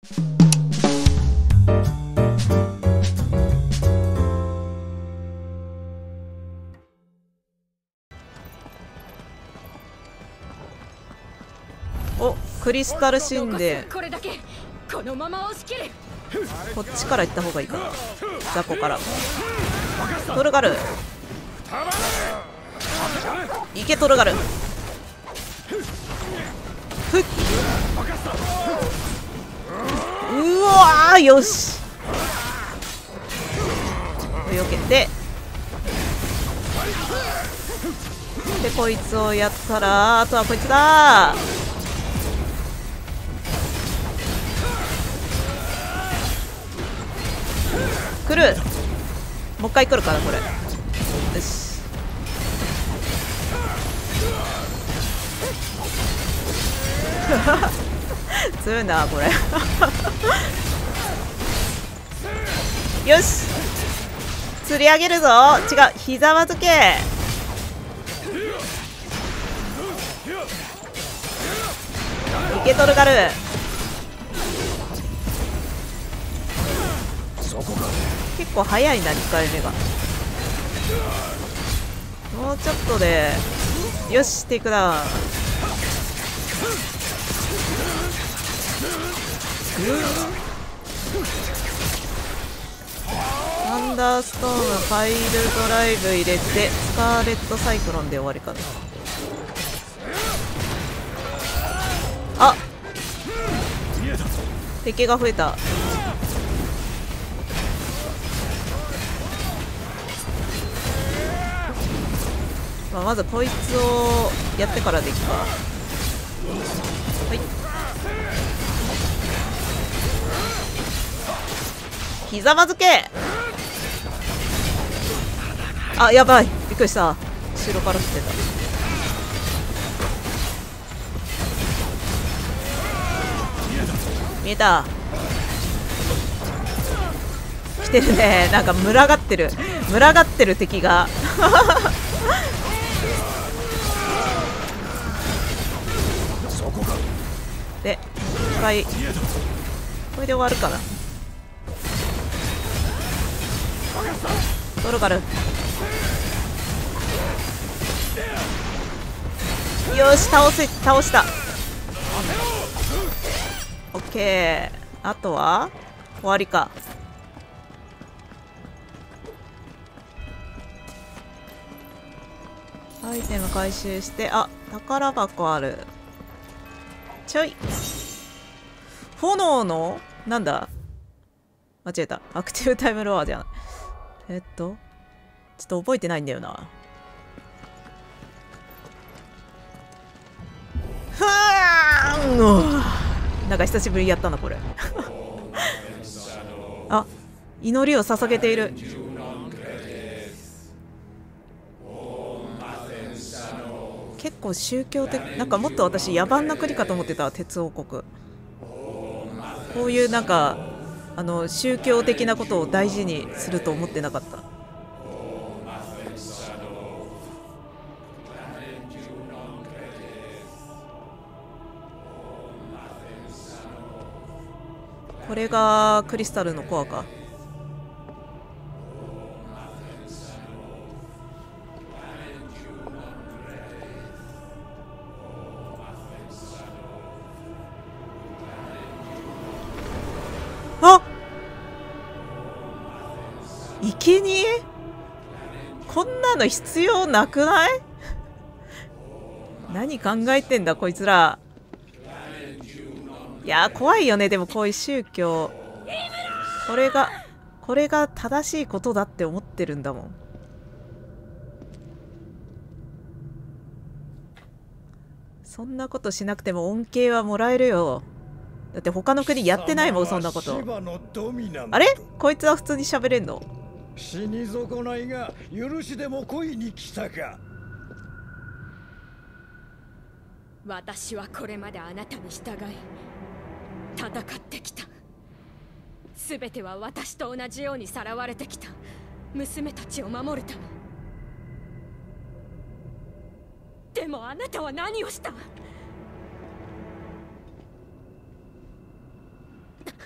お、クリスタル神殿。こっちから行った方がいいかな。雑魚からトルガル行け。トルガルふっ、うわー、よし、避けてで、こいつをやったらあとはこいつだ。来る。もう一回来るかなこれ。よし。強いなこれ。よし、釣り上げるぞ。違う、ひざまずけ。いけ。トルガル結構早いな、2回目が。もうちょっとで。よし、テイクダウン。サンダーストーム、ファイルドライブ入れてスカーレットサイクロンで終わりかな。あ、敵が増えた。まあ、まずこいつをやってからでいくか。はい、ひざまずけ。あ、やばい、びっくりした。後ろから来てた。見えた。来てるね。なんか群がってる敵が。で、一回これで終わるかな。トルガル、よし、倒した。オッケー。あとは終わりか。アイテム回収して、あ、宝箱ある。ちょい。炎のなんだ、間違えた。アクティブタイムロアじゃん。ちょっと覚えてないんだよな。ふーん、なんか久しぶりにやったなこれ。あ、祈りを捧げている。結構宗教的、なんかもっと私野蛮な国かと思ってた。鉄王国。こういうなんか宗教的なことを大事にすると思ってなかった。これがクリスタルのコアか。あ、生贄こんなの必要なくない？何考えてんだこいつら。いやー怖いよね。でもこういう宗教、これが正しいことだって思ってるんだもん。そんなことしなくても恩恵はもらえるよ。だって他の国やってないもんそんなこと。あれ、こいつは普通に喋れんの？ 死に損ないが許しでも恋に来たか。 私はこれまであなたに従い戦ってきた。全ては私と同じようにさらわれてきた娘たちを守るため。でもあなたは何をした？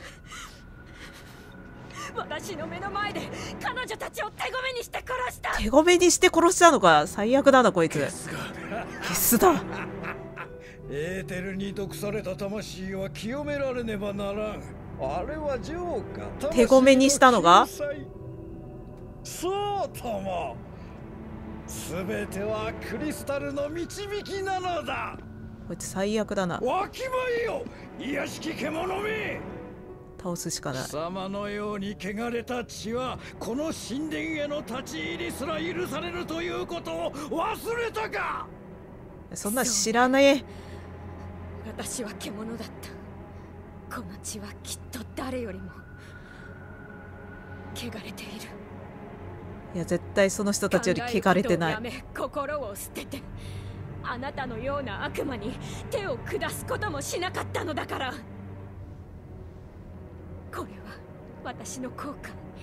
私の目の前で彼女たちを手ごめにして殺した。 手ごめにして殺したのか。最悪だなこいつ。ゲスだ。 エーテルに毒された魂は清められねばならん。あれはジョーか。 手ごめにしたのが。 そうとも。すべてはクリスタルの導きなのだ。 こいつ最悪だな。 わきまえよ、卑しき獣め。 倒すしかない。 貴様のように汚れた血はこの神殿への立ち入りすら許されるということを忘れたか。 そんな知らねえ。 私は獣だった。この血はきっと誰よりも汚れている。 いや絶対その人たちより汚れてない。 考えることをやめ、心を捨ててあなたのような悪魔に手を下すこともしなかったのだから。これは私の後悔。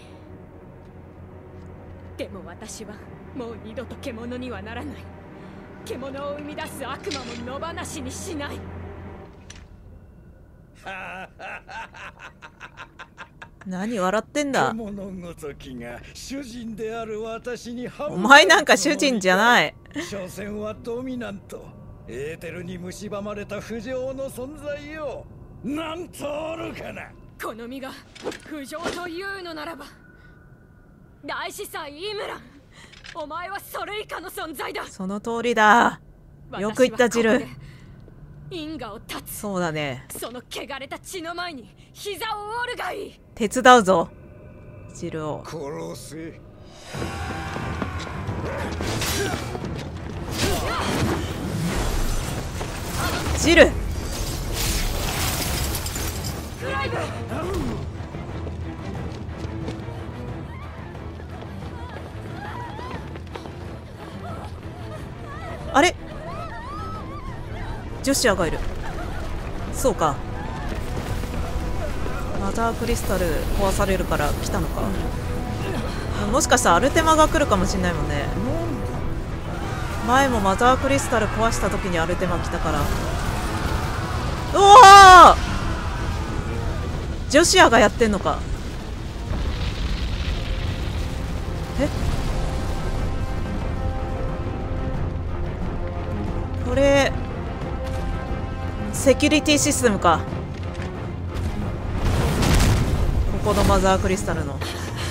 でも私はもう二度と獣にはならない。獣を生み出す悪魔も野放しにしない。 何笑ってんだ。 獣ごときが主人である私にお前なんか主人じゃない。 所詮はドミナント。エーテルに蝕まれた不浄の存在よ。なんとおるかな。 この身が不浄というのならば、大司祭イムラン、お前はそれ以下の存在だ。 その通りだ。よく言ったジル。 因果を断つ。 そうだね。 その汚れた血の前に膝を折るがいい。 手伝うぞジルを。 殺せ。 ジルフライブ。 あれジョシアがいる。そうか、マザークリスタル壊されるから来たのか。もしかしたらアルテマが来るかもしれないもんね。前もマザークリスタル壊した時にアルテマ来たから。うわー、ジョシアがやってんのか。え、これセキュリティシステムか。ここのマザークリスタルの。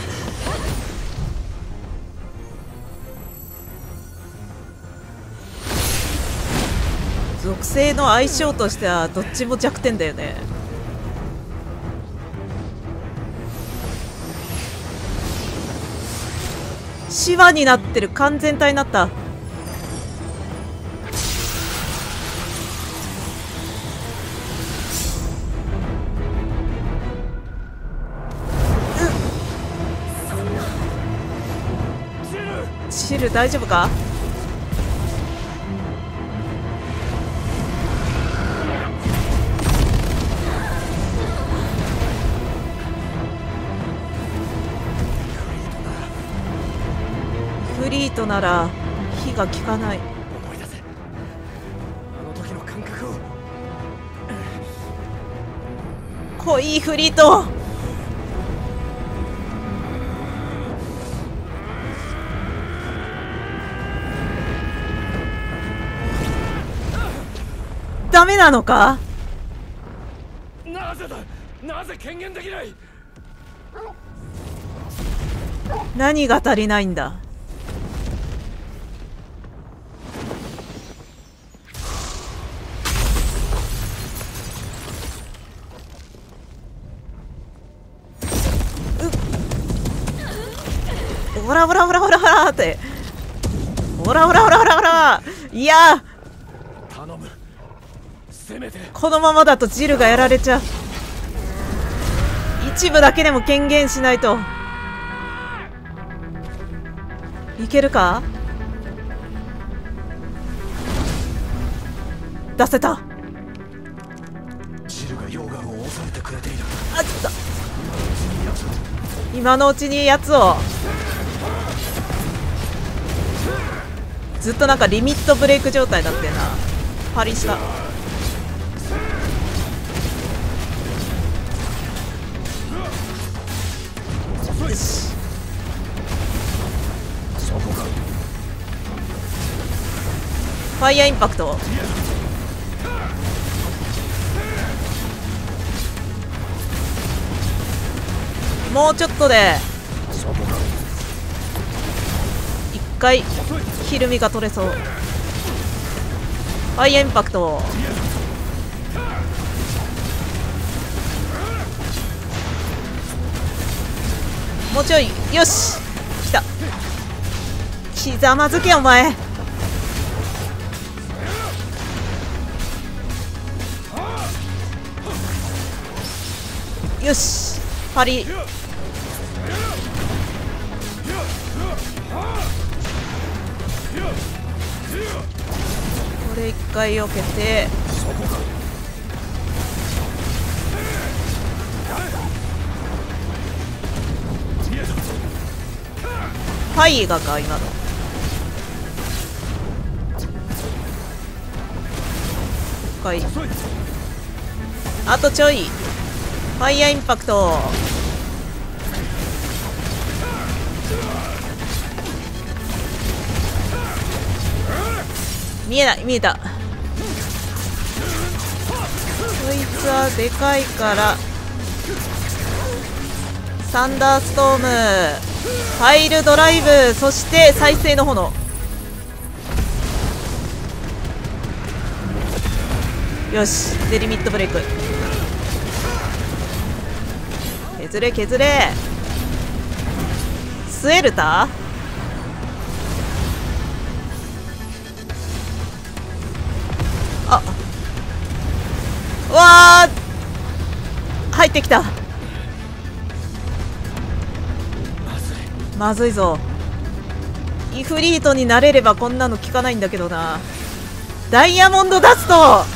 属性の相性としてはどっちも弱点だよね。シワになってる。完全体になった。シル大丈夫か。フリートなら火が効かない。 思い出せ、あの時の感覚を。 来いフリート。ダメなのか。 なぜだ、なぜ権限できない。 何が足りないんだ。オラオラオラオラオラって、オラオラオラオラオラ。いや頼む、せめて。 このままだとジルがやられちゃう。一部だけでも権限しないと。いけるか。出せた。 ジルが溶岩を恐れてくれている。 あっと、今のうちにやつを。ずっとなんかリミットブレイク状態だってな。パリした。 ァイヤーインパクト。もうちょっとで一回ひるみが取れそう。ファイヤーインパクト。もうちょい。よし来た。ひざまずけお前。よしパリ。これ一回避けて、ファイガか今の。一回あとちょい。ファイヤーインパクト。見えない。見えた。こいつはでかいからサンダーストーム、ファイルドライブ、そして再生の炎。よしデリミットブレイク。削れ削れ。スエルタあわー入ってきた。まずいぞ。イフリートになれればこんなの効かないんだけどな。ダイヤモンドダスト、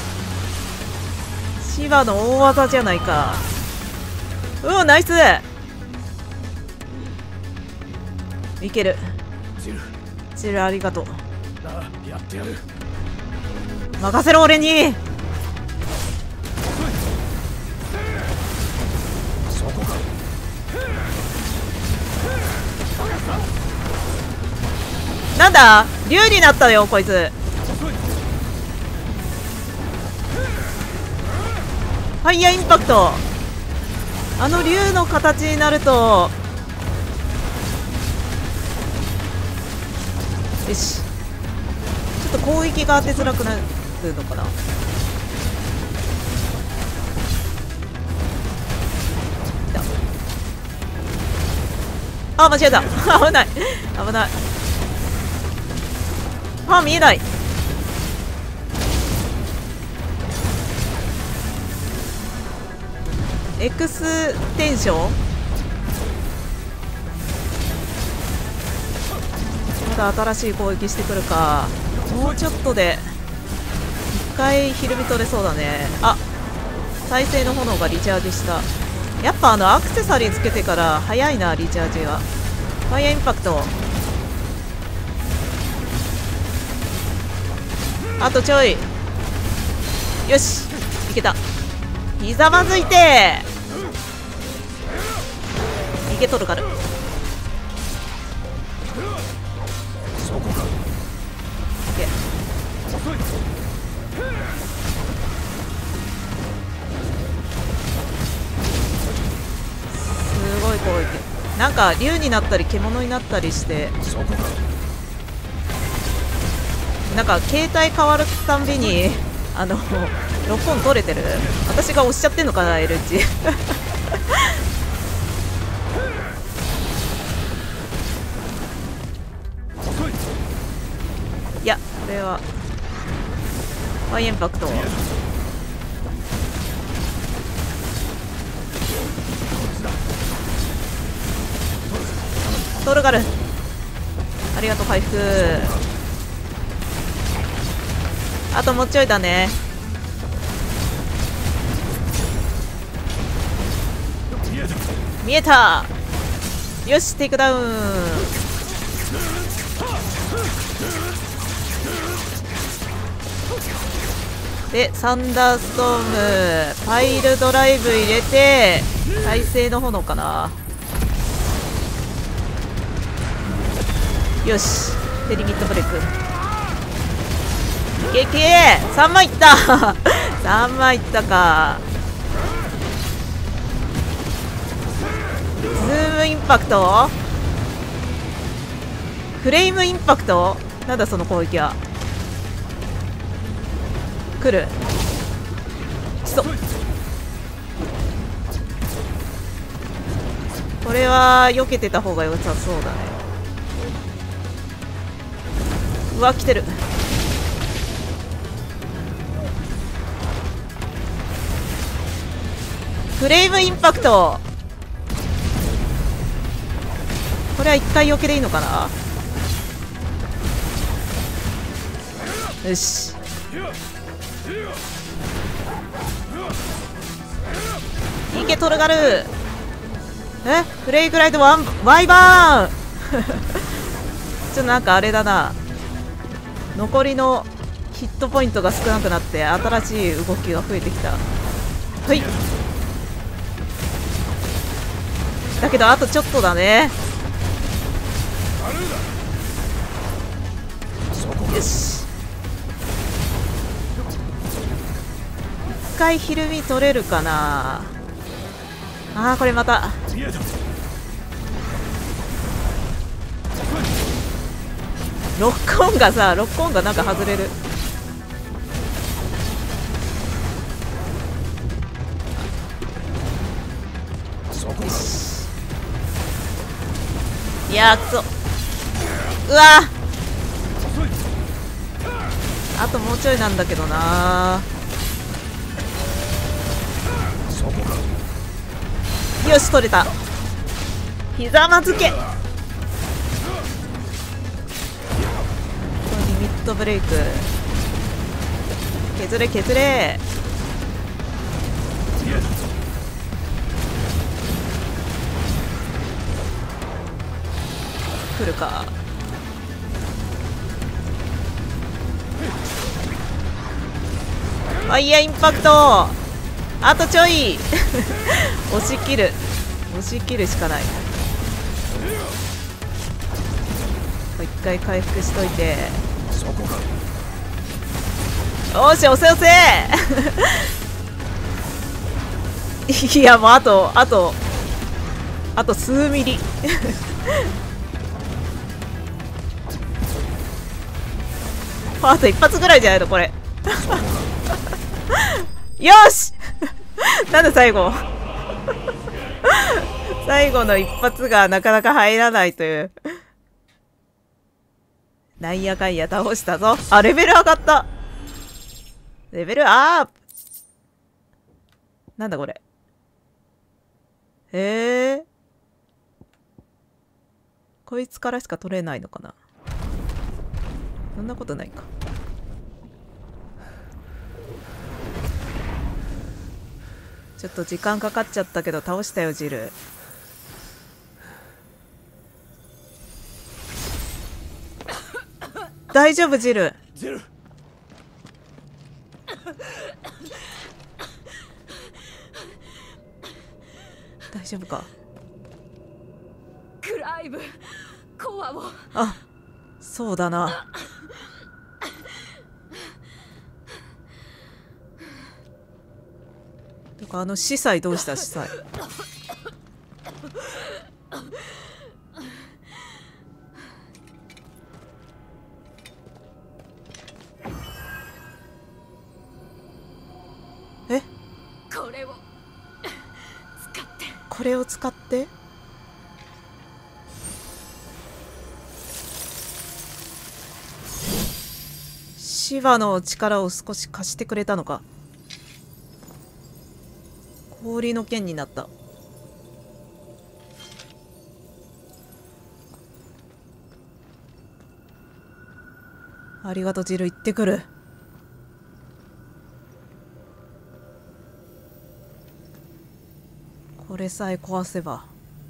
シバの大技じゃないか。うんナイス。いける。ジルありがとう。 やってやる。 任せろ俺に。 そこか。 なんだ竜になったよこいつ。ファイヤーインパクト。あの竜の形になるとよし。ちょっと攻撃が当てづらくなるのかな。あ間違えた危ない危ない。あ見えない。エクステンション。まだ新しい攻撃してくるか。もうちょっとで一回ひるみ取れそうだね。あ再生の炎がリチャージした。やっぱアクセサリーつけてから早いなリチャージが。ファイヤーインパクト。あとちょい。よしいけた。ひざまずいていけとるから。 そこか。 すごい攻撃。なんか竜になったり獣になったりして、 そこか。 なんか携帯変わるたんびにロックオン取れてる。私が押しちゃってんのかな L 字いやこれはファイインパクト。トルガルありがとう回復。あともうちょいだね。見えた。よしテイクダウン。でサンダーストームパイルドライブ入れて再生の炎かな。よしデリミットブレイク。 けけー、3枚いった3枚いったか。ズームインパクト、フレームインパクト、なんだその攻撃は。来る、これは避けてた方が良さそうだね。うわ、来てる。フレームインパクト、これは一回避けでいいのかな。よし、いけトルガル。フレイグライドワイバーンちょっとなんかあれだな、残りのヒットポイントが少なくなって新しい動きが増えてきた。はい、だけどあとちょっとだね。よし、一回ひるみ取れるかな。あー、これまたロックオンがさ、ロックオンがなんか外れる。いやー、くそ、うわー、あともうちょいなんだけどな。よし、取れた。ひざまずけ。リミットブレイク、削れ削れ。来るか。ファイヤーインパクト、あとちょい押し切る、押し切るしかない。一回回復しといて。よし、押せ押せいや、もうあと数ミリあと一発ぐらいじゃないのこれよしなんで最後最後の一発がなかなか入らないという。なんやかんや倒したぞ。あ、レベル上がった。レベルアップ。なんだこれ。へえ。こいつからしか取れないのかな。そんなことないか。ちょっと時間かかっちゃったけど倒したよ、ジル。大丈夫、ジル。大丈夫か。 クライブ、コアを。 あ、そうだな。とか、あの司祭どうした？司祭。え？これを使って？シヴァの力を少し貸してくれたのか。氷の剣になった。ありがとう、ジル。行ってくる。これさえ壊せば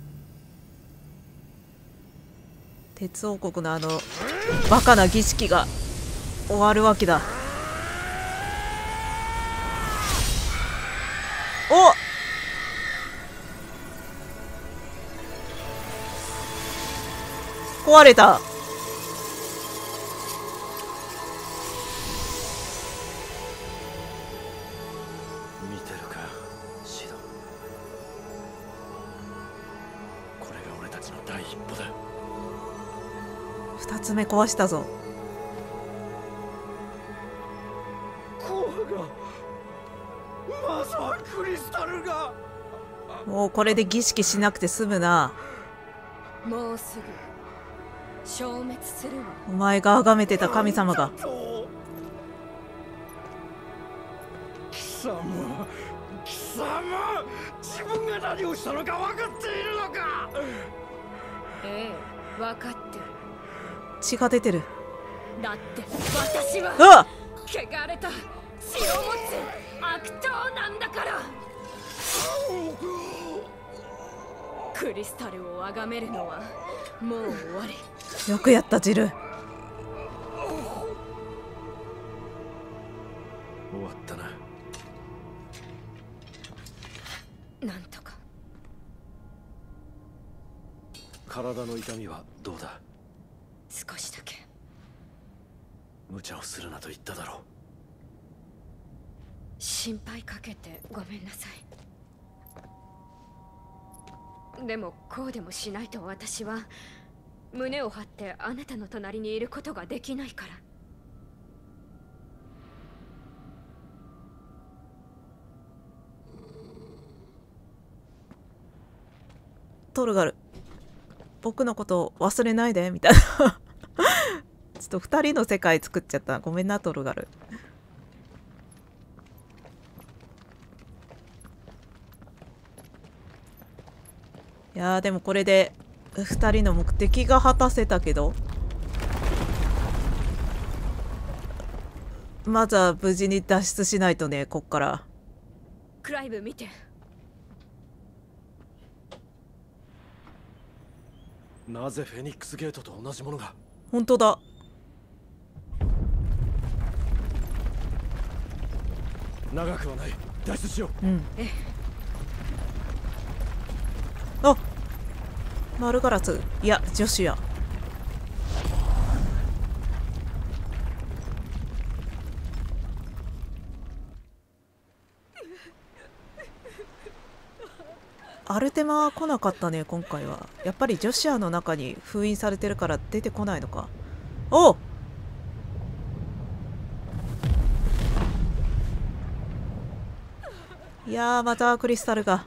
鉄王国のあのバカな儀式が終わるわけだ。おっ、壊れた。 第一歩だ。 2つ目壊したぞ。 コアが、まさかクリスタルが。 もうこれで儀式しなくて済むな。 もうすぐ消滅するわ。 お前が崇めてた神様が。 貴様、貴様、自分が何をしたのか分かっているのか。 ええ、分かってる。 血が出てる。 だって私はうわっ、 汚れた血を持つ悪党なんだから。クリスタルを崇めるのはもう終わり。 よくやったジル。 終わったな。 なんとか。 体の痛みはどうだ？ 少しだけ。 無茶をするなと言っただろう。 心配かけてごめんなさい。でもこうでもしないと私は胸を張ってあなたの隣にいることができないから。 トルガル、僕のこと忘れないでみたいなちょっと2人の世界作っちゃった。ごめんなトルガル。いやーでもこれで2人の目的が果たせたけど、まずは無事に脱出しないとね。こっからクライブ見て。 なぜフェニックスゲートと同じものが。 本当だ。 長くはない。脱出しよう。 うん。あ、マルガラス、いやジョシュア。アルテマは来なかったね今回は。やっぱりジョシュアの中に封印されてるから出てこないのか。おっ、いやーまたクリスタルが。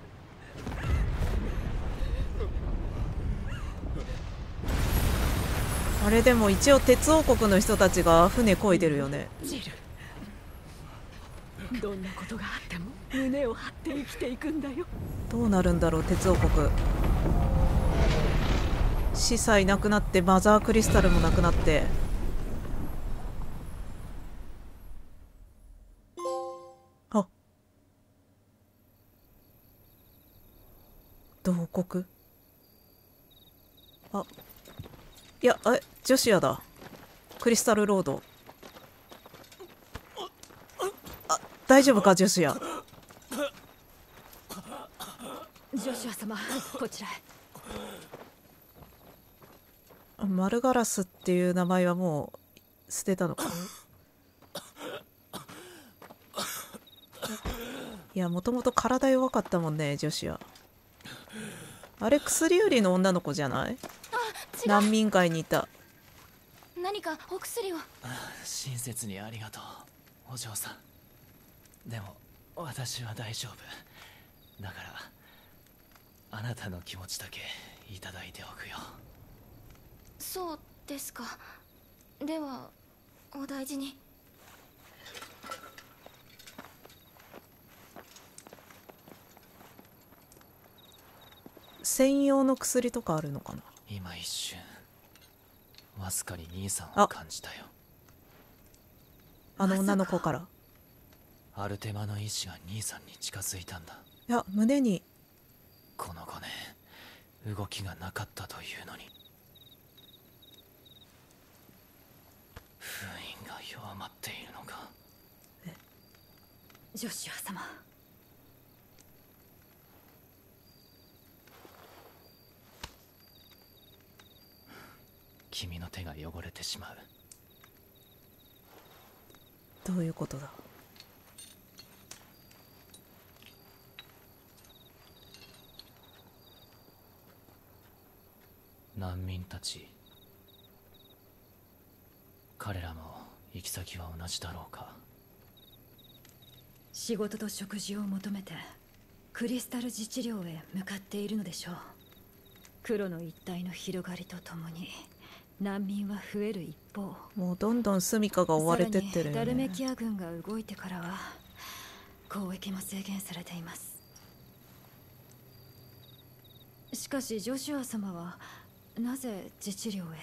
あれでも一応鉄王国の人たちが船漕いでるよね。 ジル、どんなことがあっても胸を張って生きていくんだよ。 どうなるんだろう鉄王国。司祭なくなってマザークリスタルもなくなって。あ、同国。あ、いや、ジョシアだ。クリスタルロード。あ、大丈夫かジョシア。 ジョシュア様、こちらへ。 マルガラスっていう名前はもう捨てたのか。いや、もともと体弱かったもんねジョシア。あれ薬売りの女の子じゃない？難民街にいた。 何かお薬を。 親切にありがとうお嬢さん。でも私は大丈夫だから、あなたの気持ちだけいただいておくよ。 そうですか。ではお大事に。 専用の薬とかあるのかな。 今一瞬わずかに兄さんを感じたよ。 あの女の子から。 アルテマの意志が兄さんに近づいたんだ。 いや、胸に。 この5年動きがなかったというのに。封印が弱まっているのか。 ジョシュア様、 君の手が汚れてしまう。 どういうことだ。 難民たち、彼らも行き先は同じだろうか。 仕事と食事を求めてクリスタル自治領へ向かっているのでしょう。黒の一帯の広がりとともに難民は増える一方、 もうどんどん住処が追われてってるよダルメね。 キア軍が動いてからは交易も制限されています。しかしジョシュア様はなぜ自治領へ？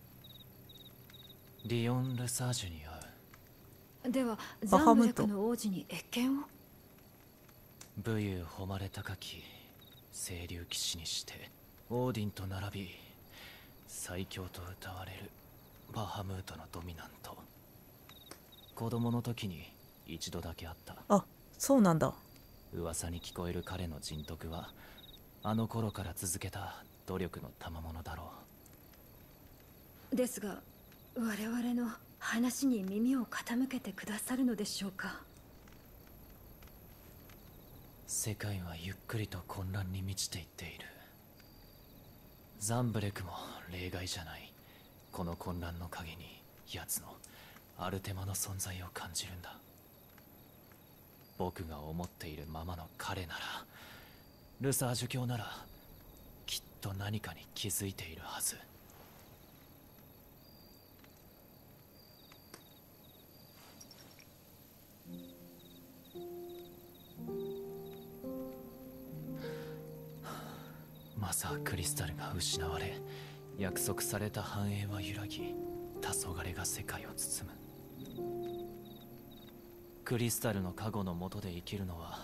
リオン・ルサージュに会う。 ではザンブレクの王子に謁見を？ 武勇誉れ高き清流騎士にしてオーディンと並び最強と謳われるバハムートのドミナント。子供の時に一度だけ会った。 あ、そうなんだ。 噂に聞こえる彼の人徳はあの頃から続けた努力の賜物だろう。ですが我々の話に耳を傾けてくださるのでしょうか？ 世界はゆっくりと混乱に満ちていっている。ザンブレクも例外じゃない。この混乱の陰に奴のアルテマの存在を感じるんだ。僕が思っているままの彼なら、ルサージュ教ならきっと何かに気づいているはず。まさクリスタルが失われ、約束された繁栄は揺らぎ、黄昏が世界を包む。クリスタルの加護の下で生きるのは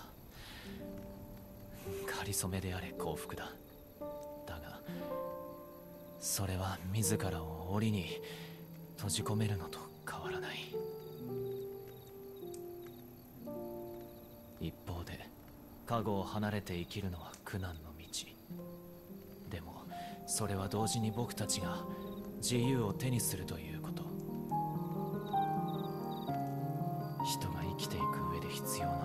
かりそめであれ幸福だ。だがそれは自らを檻に閉じ込めるのと変わらない。一方で加護を離れて生きるのは苦難の道。でもそれは同時に僕たちが自由を手にするということ。人が生きていく上で必要なの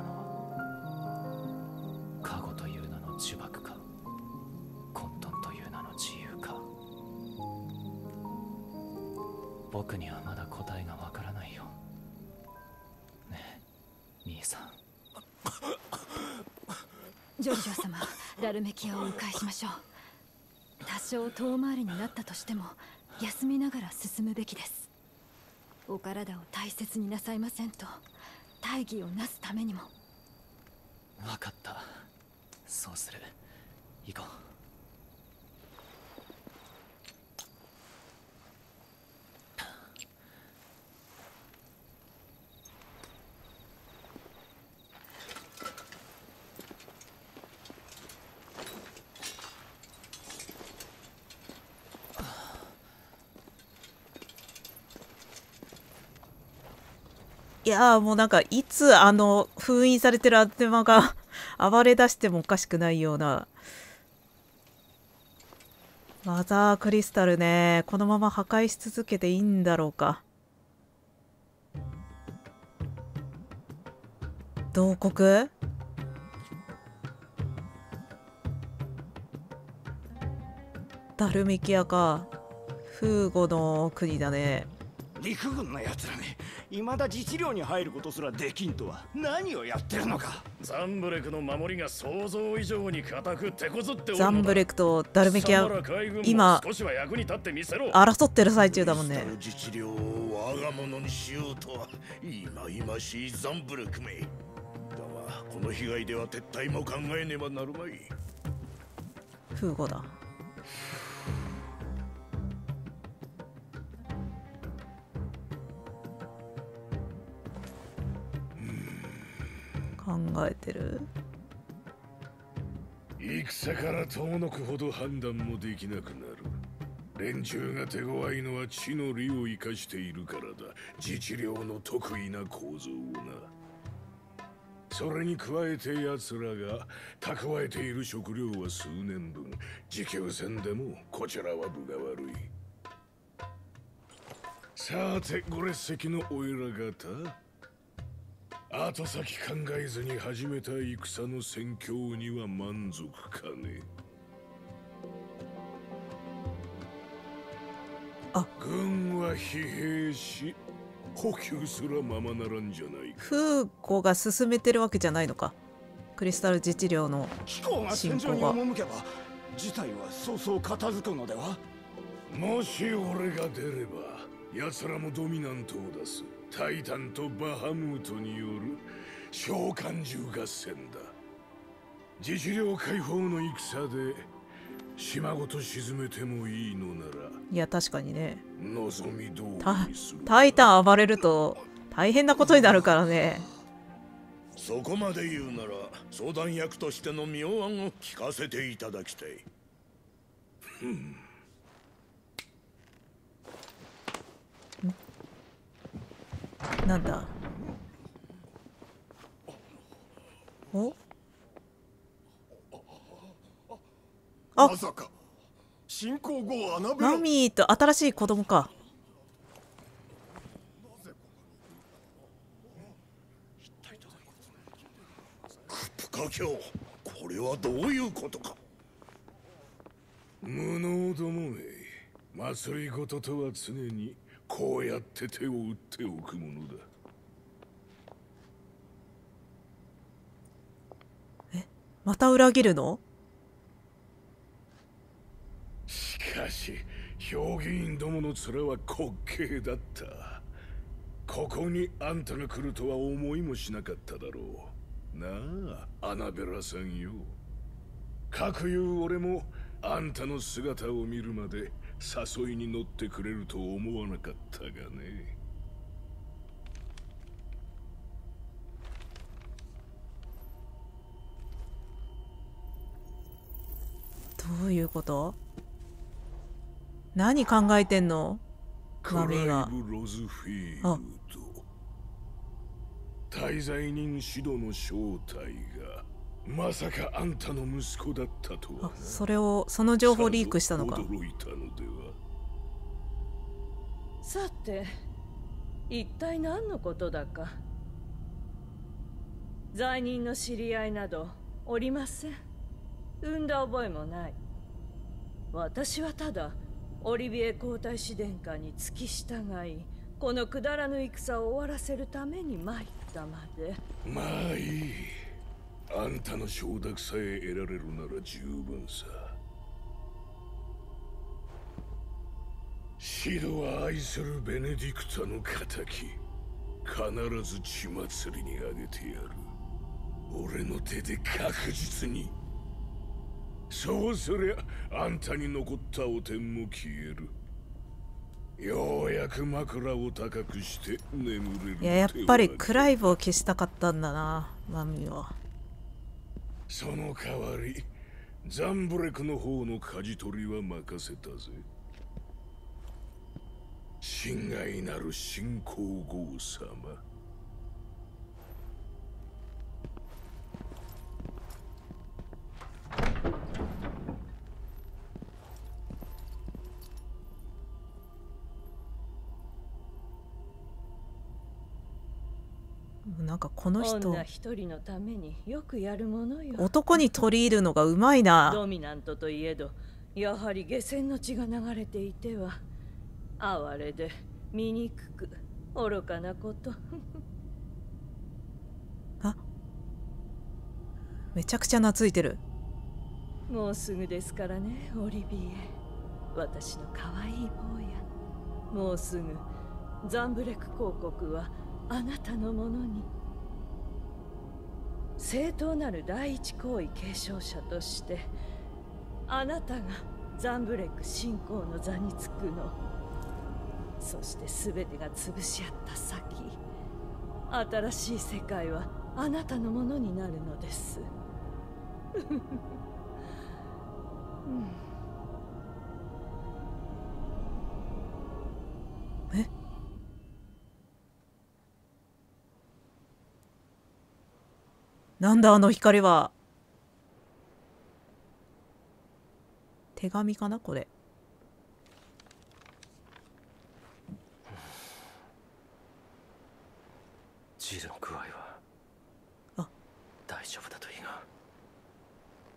は加護という名の呪縛か、混沌という名の自由か。僕にはまだ答えがわからないよ。ねえ兄さん。 ジョルジョ様、ダルメキアを迂回しましょう。多少遠回りになったとしても休みながら進むべきです。お体を大切になさいませんと、大義をなすためにも。 分かった、そうする。行こう。 いやーもうなんかいつ封印されてるアルテマが暴れ出してもおかしくないような。マザークリスタルね、このまま破壊し続けていいんだろうか。同国？ダルメキアか。フーゴの国だね。 陸軍のやつらね、未だ自治領に入ることすらできんとは何をやってるのか。 ザンブレクの守りが想像以上に固く手こずっておるのだ。 ザンブレクとダルメキア今争ってる最中だもんね。 自治領を我が物にしようとは忌々しいザンブレクめ。だがこの被害では撤退も考えねばなるまい。 フーゴだ。考えてる。 戦から遠のくほど判断もできなくなる。連中が手強いのは地の利を生かしているからだ。自治領の得意な構造をな。それに加えて奴らが蓄えている食料は数年分。持久戦でもこちらは分が悪い。さてご列席のおいら方、後先考えずに始めた戦の戦況には満足かね。 軍は疲弊し補給すらままならんじゃないか。 フーゴが進めてるわけじゃないのか。クリスタル自治領の飛行が戦場に赴けば事態はそうそう片付くのでは。 もし俺が出れば奴らもドミナントを出す。タイタンとバハムートによる召喚獣合戦だ。自治領解放の戦で島ごと沈めてもいいのなら。 いや確かにね、 望み通りにする。 タイタン暴れると大変なことになるからね。 そこまで言うなら相談役としての妙案を聞かせていただきたい。 なんだ。お、あ、 まさか侵攻後アナベマラ。 ミーと新しい子供か。 クプカ卿、これはどういうことか。無能どもめ、祭りごととは常にこうやって手を打っておくものだ。 また裏切るの？ しかし評議員どもの面は滑稽だった。ここにあんたが来るとは思いもしなかっただろうなあ、アナベラさんよ。かくいう俺もあんたの姿を見るまで誘いに乗ってくれると思わなかったがね。 どういうこと？何考えてんの？マミーが。 クライブ・ロズフィールド。滞在人シドの正体がまさかあんたの息子だったとは。 その情報リークしたのか。 驚いたのでは。 さて一体何のことだか。罪人の知り合いなどおりません。産んだ覚えもない。私はただオリビエ皇太子殿下に付き従い、このくだらぬ戦を終わらせるために参ったまで。 まあいい。あんたの承諾さえ得られるなら十分さ。シドは愛するベネディクタの仇、必ず血祭りにあげてやる。俺の手で確実に。そうすりゃあんたに残った汚点も消える。ようやく枕を高くして眠れる。 いや、やっぱりクライブを消したかったんだな、マミーは。 その代わりザンブレクの方の舵取りは任せたぜ。親愛なる新皇后様。 なんかこの人女一人のためによくやるものよ。 男に取り入るのがうまいな。 ドミナントといえどやはり下船の血が流れていては哀れで醜く愚かなこと。 あ、めちゃくちゃ懐いてる。 もうすぐですからね、オリビエ。私の可愛い坊や。もうすぐザンブレク公国はあなたのものに。正当なる第一皇位継承者としてあなたがザンブレク信仰の座につくの。そして全てが潰し合った先、新しい世界はあなたのものになるのです。 え？なんだあの光は。手紙かなこれ。 ジールの具合はあ、 大丈夫だといいが。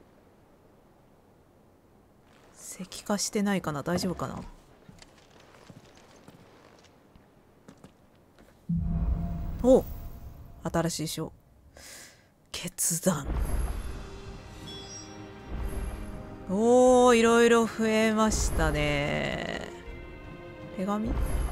石化してないかな、大丈夫かな。 お、新しい章。決断。おー、いろいろ増えましたね。手紙？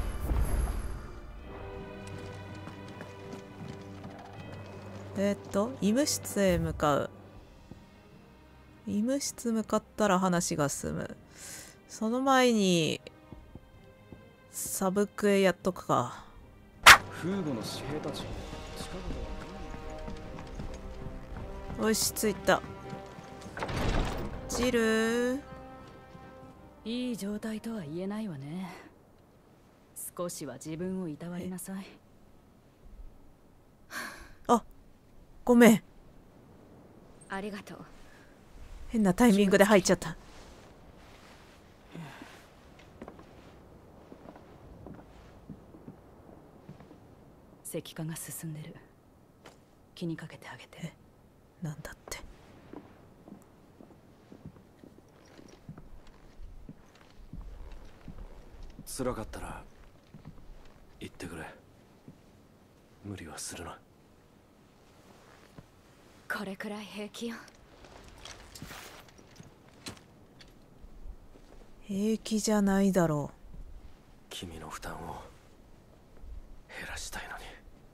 医務室へ向かう。医務室向かったら話が進む。その前にサブクエやっとくか。 フーゴの私兵たち。 よし、着いた。ジル。 いい状態とは言えないわね。少しは自分をいたわりなさい。 あ、ごめん。 ありがとう。 変なタイミングで入っちゃった。 石化が進んでる。気にかけてあげて。 なんだって。 辛かったら言ってくれ。無理はするな。 これくらい平気よ。 平気じゃないだろう。 君の負担を減らしたいのに。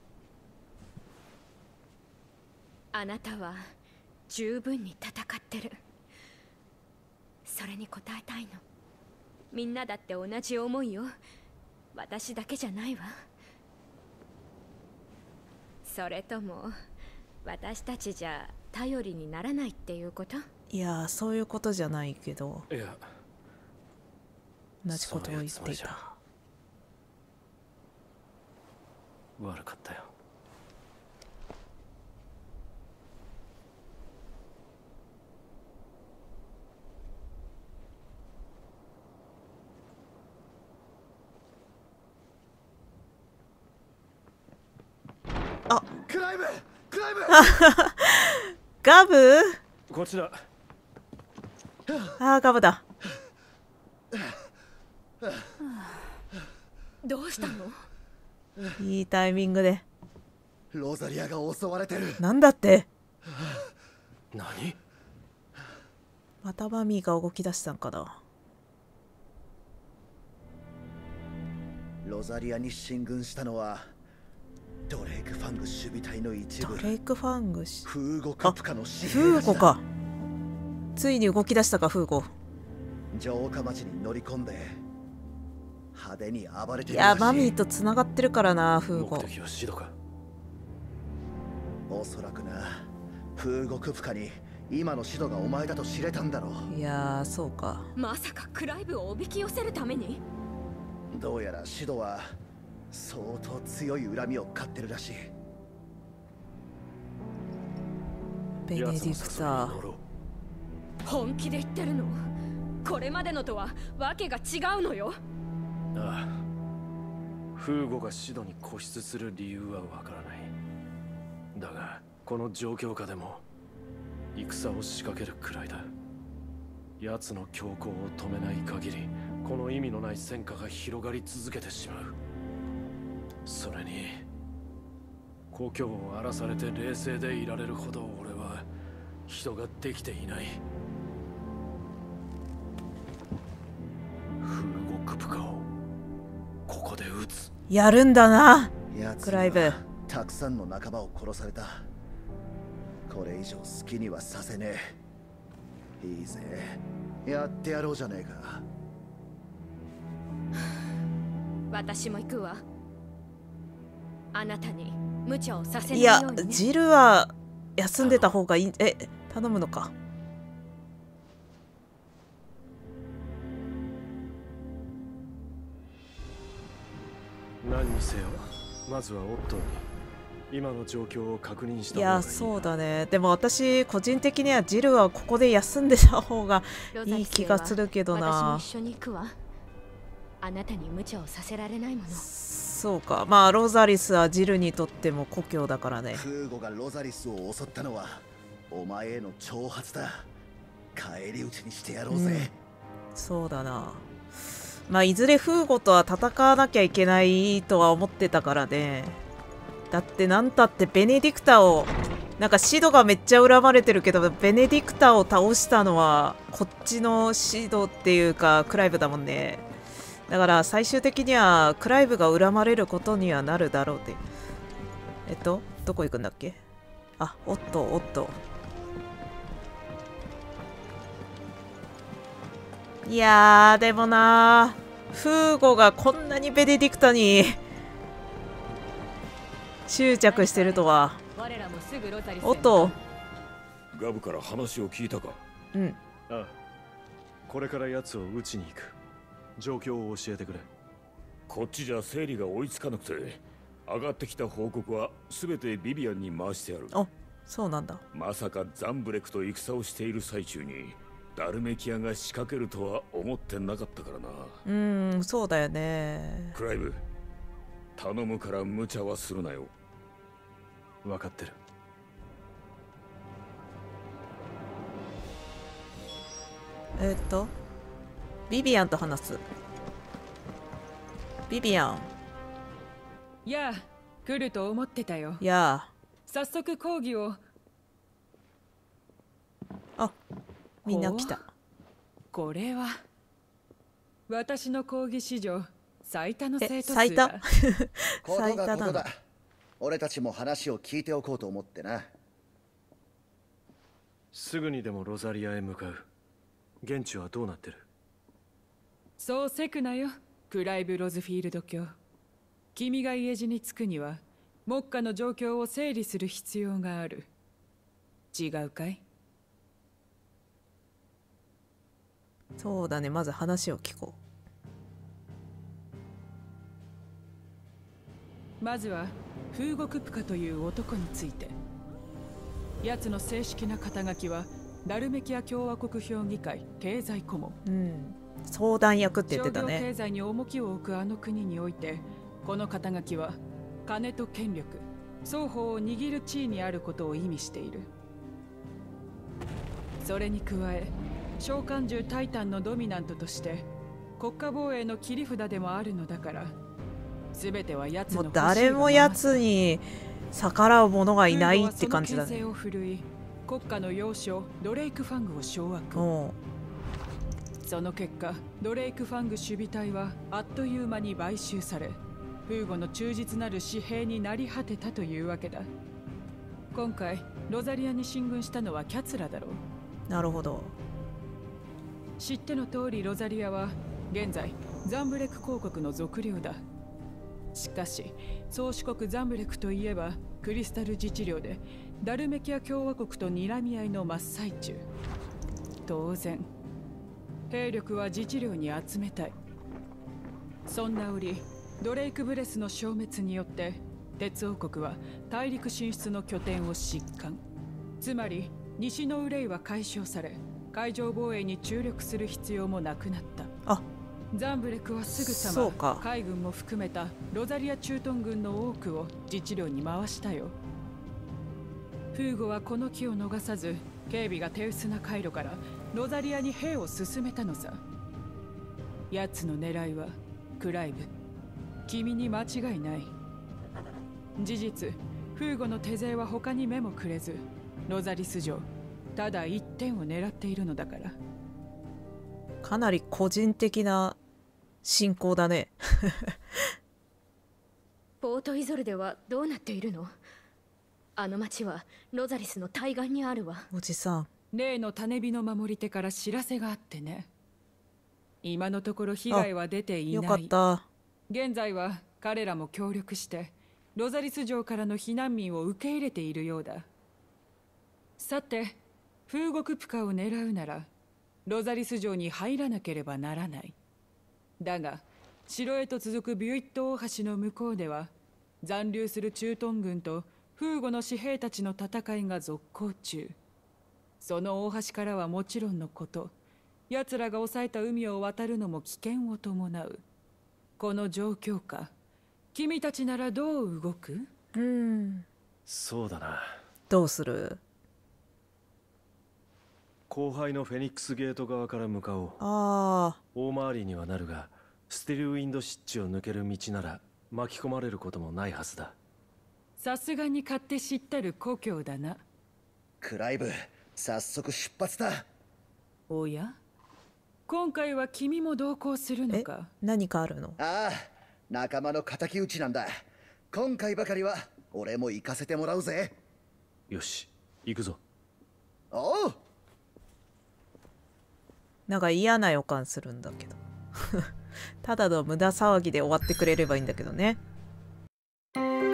あなたは十分に戦ってる。それに応えたいの。みんなだって同じ思いよ。私だけじゃないわ。それとも私たちじゃ頼りにならないっていうこと？ いや、そういうことじゃないけど。 いや、 同じことを言っていた。 悪かったよ。 あ、 クライブ、クライブ。 ガブ？ こっちだ。 あー、ガブだ。 どうしたの？ いいタイミングで。 ロザリアが襲われてる。 なんだって。 何？ またバミーが動き出したんかな。 ロザリアに進軍したのはドレイク・ファング守備隊の一部。 ドレイク・ファングフーゴ・クプカの支フーゴか。ついに動き出したか、フーゴ。 城下町に乗り込んで派手に暴れてるらしい。 いや、マミーとつながってるからな、フーゴ。 目的はシドか。 おそらくな。フーゴ・クプカに今のシドがお前だと知れたんだろう。 いやー、そうか。 まさかクライブをおびき寄せるために？ どうやらシドは相当強い恨みを買ってるらしい。 ベネディクター。 本気で言ってるの？これまでのとはわけが違うのよ。 ああ、フーゴがシドに固執する理由はわからない。だがこの状況下でも戦を仕掛けるくらいだ。奴の強行を止めない限りこの意味のない戦火が広がり続けてしまう。それに故郷を荒らされて冷静でいられるほど俺は人ができていない。フーゴ・クプカをここで撃つ。 やるんだな、クライブ。 たくさんの仲間を殺された。これ以上好きにはさせねえ。いいぜ、やってやろうじゃねえか。 私も行くわ。あなたに無茶をさせないいや、 ようにね。 ジルは休んでた方がいい。頼むのか。 何にせよまずはオットーに今の状況を確認したいや、 方がいい。 そうだね。でも私個人的にはジルはここで休んでた方がいい気がするけどな。 私も一緒に行くわ。あなたに無茶をさせられないもの。 そうか。まあロザリスはジルにとっても故郷だからね。 フーゴがロザリスを襲ったのはお前への挑発だ。返り討ちにしてやろうぜ。 そうだな。まあいずれフーゴとは戦わなきゃいけないとは思ってたからね。 だってなんたってベネディクタをなんかシドがめっちゃ恨まれてるけど、ベネディクタを倒したのはこっちのシドっていうかクライブだもんね。だから最終的にはクライブが恨まれることにはなるだろうって。どこ行くんだっけ。あ、おっとおっと。いやーでもなー、フーゴがこんなにベネディクタに執着してるとは。おっと、 ガブから話を聞いたか。 うん。 ああ、これから奴を撃ちに行く。状況を教えてくれ。 こっちじゃ整理が追いつかなくて、上がってきた報告は全てビビアンに回してある。 あ、そうなんだ。 まさかザンブレクと戦をしている最中にダルメキアが仕掛けるとは思ってなかったからな。 そうだよね。 クライブ、頼むから無茶はするなよ。 分かってる。 ビビアンと話す。ビビアン。 いや、来ると思ってたよ。 いや、 早速講義を。 あ、みんな来た。 これは私の講義史上最多の生徒数だ。 最多ことだことだ。俺たちも話を聞いておこうと思ってな。 すぐにでもロザリアへ向かう。現地はどうなってる？ そうせくなよ、クライブ・ロズフィールド卿。君が家路に着くには目下の状況を整理する必要がある。違うかい？ そうだね、まず話を聞こう。まずはフーゴ・クプカという男について。奴の正式な肩書きはダルメキア共和国評議会経済顧問。 相談役って言ってたね。 商業経済に重きを置くあの国において、この肩書きは金と権力双方を握る地位にあることを意味している。それに加え、召喚獣タイタンのドミナントとして国家防衛の切り札でもあるのだから、全ては奴のもう誰も奴に逆らう者がいないって感じだね。 国家の要衝ドレイクファングを掌握。その結果、ドレイクファング守備隊はあっという間に買収され、フーゴの忠実なる私兵になり果てたというわけだ。今回ロザリアに進軍したのはキャツラだろう。 なるほど。 知っての通りロザリアは現在ザンブレク公国の属領だ。しかし宗主国ザンブレクといえばクリスタル自治領でダルメキア共和国と睨み合いの真っ最中。当然兵力は自治領に集めたい。そんな折、ドレイクブレスの消滅によって鉄王国は大陸進出の拠点を失還。つまり西の憂いは解消され、海上防衛に注力する必要もなくなった。ザンブレクはすぐさま海軍も含めたロザリア駐屯軍の多くを自治領に回したよ。フーゴはこの機を逃さず、警備が手薄な回路からロザリアに兵を進めたのさ。奴の狙いはクライブ、君に間違いない。事実、フーゴの手勢は他に目もくれず、ロザリス城ただ一点を狙っているのだから。 かなり個人的な信仰だね。 ポートイゾルではどうなっているの？あの町はロザリスの対岸にあるわ。 おじさん、 例の種火の守り手から知らせがあってね。今のところ被害は出ていない。 よかった。 現在は彼らも協力してロザリス城からの避難民を受け入れているようだ。さて、フーゴクプカを狙うならロザリス城に入らなければならない。だが城へと続くビュイット大橋の向こうでは残留する駐屯軍とフーゴの紙兵たちの戦いが続行中。その大橋からはもちろんのこと、奴らが抑えた海を渡るのも危険を伴う。この状況下、君たちならどう動く？ そうだな。 どうする？ 後輩のフェニックスゲート側から向かおう。大回りにはなるが、スティルウィンド湿地を抜ける道なら巻き込まれることもないはずだ。 さすがに買って知ったる故郷だな。 クライブ、早速出発だ。 おや、今回は君も同行するのか？ 何かあるの？ ああ、仲間の敵討ちなんだ。今回ばかりは俺も行かせてもらうぜ。 よし、行くぞ。 おう。 なんか嫌な予感するんだけどただの無駄騒ぎで終わってくれればいいんだけどね。